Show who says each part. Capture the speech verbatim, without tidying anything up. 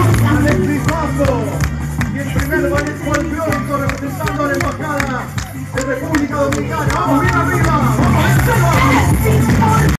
Speaker 1: Alexis Paso. Y el primer ballet folclórico representando a la Embajada de República Dominicana. ¡Vamos bien arriba! ¡Vamos, vamos!